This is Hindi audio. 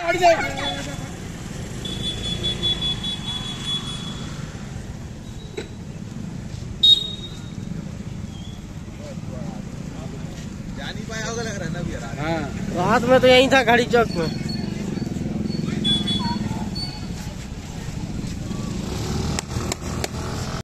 जा नहीं पाया होगा लग रहा है ना। हाँ, रात में तो यहीं था घड़ी चौक में।